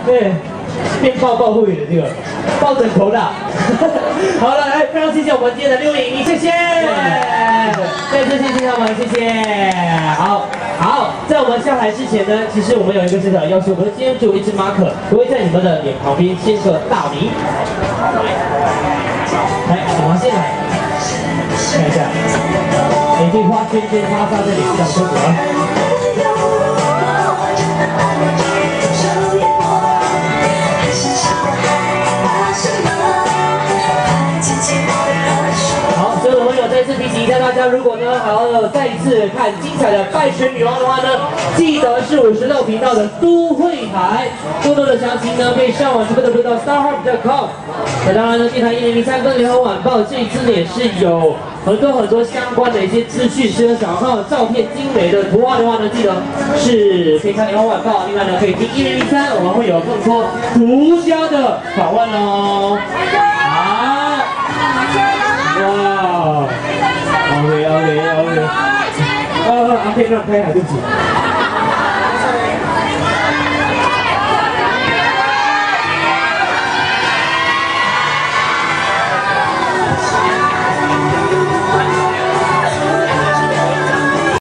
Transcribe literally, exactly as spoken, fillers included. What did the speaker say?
对，变抱抱会的这个抱枕头的。好了，来，非常谢谢我们今天的六零一，谢谢，再次谢谢他们，谢谢。好，好，在我们下台之前呢，其实我们有一个小小的要求，我们今天只有一支马可，我会在你们的脸旁边签个大名。来，我们先来看一下，玫瑰花圈圈插插在脸上，舒服吗？ 好，所有的朋友再次提醒一下大家，如果呢还要再一次看精彩的拜神女王的话呢，记得是五十六频道的都会台。更多的详情呢，可以上网去 w w w 点 starhub 点 com。那当然呢，电台一零零三跟联合晚报这一次呢也是有很多很多相关的一些资讯，所以想要看到照片精美的图画的话呢，记得是可以看联合晚报。另外呢，可以听一零零三，我们会有更多独家的访问哦。好。 哇 ，OK OK OK，呃，阿 K 让开啊，对不起。